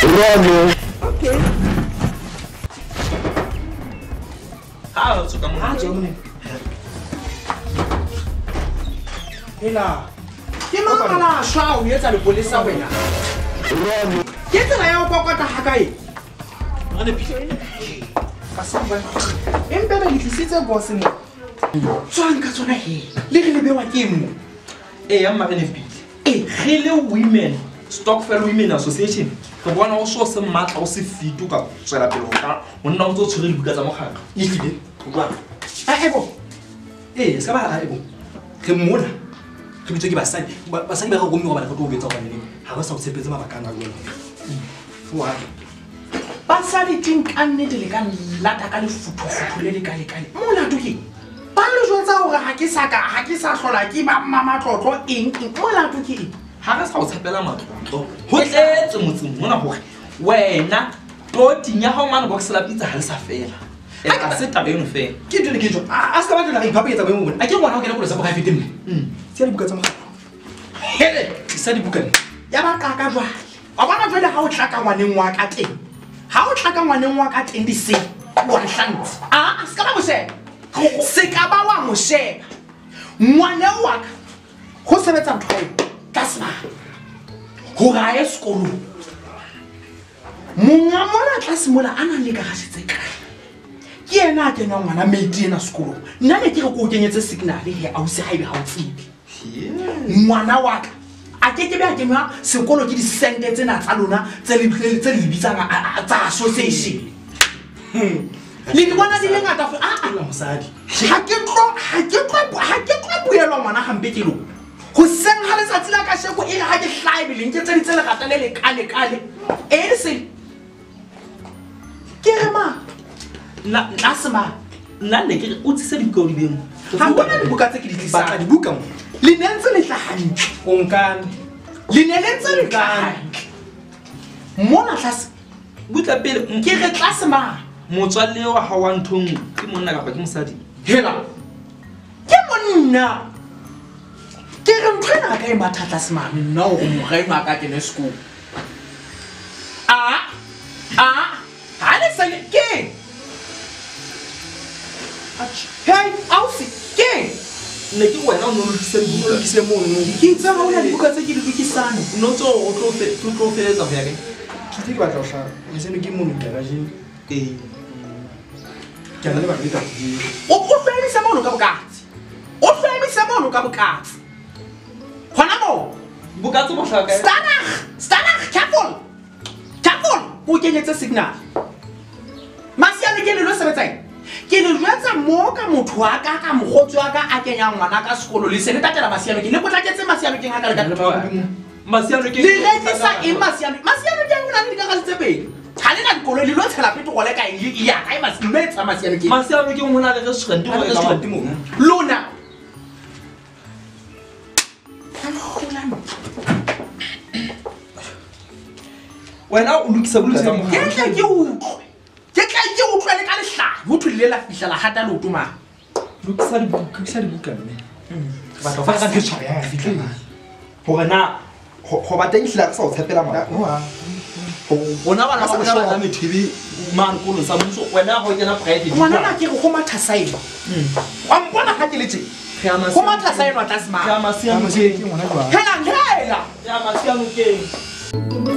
Okay. How to come on? Hela. Ke mangala shwa o etsa le polisa wena. Ke tsela ya go kokota ha kae? Re le pile. Kasamba. Empe le tlisitse boss mo. Tswang ka tsona he. Le re le bewa ke mo. Ya mma re le pile. Re le women Stockfell Women Association. Ke bona o so se matla o se fitu ka tswela pele ka. O nna o ntse o tshwere dibuka tsa mogaka. E tlile. Utlwa. Ebo. Ska ba ebo. Ke mmona. Ke bitse ke basadi ba go gomiwa ba go betsa bona ha ba sa o tshepetse mabakana a bona wa basadi tinkannete le ka lata ka lefutho le kale mola tuki ba le jwetsa hore ha ke sa hlola ke ba mama tlotlo eng mola tuki ha re sa o tshepela matlotlo ho tletse motseng mona hore wena toting ya ha o mana box la pizza ha le sa fela a se taba eno fela ke dile ke jo a ska ba tla re ipapetsa ba mo bona a ke ngwana o kena go letsa boga fete mme se dibuka tsa mogala hele sa dibuka ya ba ka jwa wa bona jwale ha o tlaka ngwaneng wa ka teng ha o tlaka ngwaneng wa ka teng di se wa hlantsi a ska ba mo se ka ba wa mo sheba ngwane wa ka go sebetsa mthoi kasma go ga e sekolo monga mona tlase mola ana le ka ga setse ka ke ena ke nwa ngwana mate ena sekolo nna ne ke re go kenyetse signal he a o se haibe ha o tsibi ngwana wa ka a ke be a kenwa sekolo ke di sente tsena tsa lona tse le bitsang tsa association le di bona di le ngata la mosadi ha ke tlo buelwa ngwana gampe ke lo go seng ha letsatsi la ka sheko e re ha ke hlaibe le nke tse di tsele gata le kale e se ke re ma nna sema nna ne ke o tsise dibuka di beng ha bona dibuka tse ke di tlisa dibuka mo le nentse le tla hantle o nkane le ne le ntse le kane mona tlase butla pele ke re tlase ma motswalle wa ha wa nthong ke monna ka ba ke mosadi hela ke monna ke re ntlhena ka e mathatla semane nna o mo ga ema ka ke ne school ha le sa ke hey ausi ke ne ke wena o no lokise mo ke itse ga o na dibuka tse ke di lokisana no tso o tlo feletsa go ya ke ke batla o sha e se ke mo garage ke ana le ba ke o fela mo ka bokatsi o fela mo ka bokatsi hona mo bukatsi mo hlaka stanag careful o kenyetse signal masiane ke le lo sebetsang ke le jwetsa mo ka motho wa ka ka mogotsi wa ka a kenya ngwana ka sekolo le se le tatela masiame ke le potlaketse masiame ke ngaka le ka masiane ke le rekisa e masiame ke ngwana le ka ga tsepedi ha le na dikolo le lo tshela pete go le ka e ya ka e masiame ke ngwana le restaurant mo lona wena o lokisa bulutsa mo ke utlwe le ka lehlaga ho thulile la fihla la hata le utuma lokisa dibuka mme ba tlo fa ka tshwaya ya fihla hore na go ba teng hila ka sa o tshepela mara bona bana ba bona ba methibi man ko lo sa motso wena go kena private ngwana na ke go matha sailo wa mpona ha ke letse go matha sailo a tlasma ya masiano ke ngwana jwa hela ya masiano ke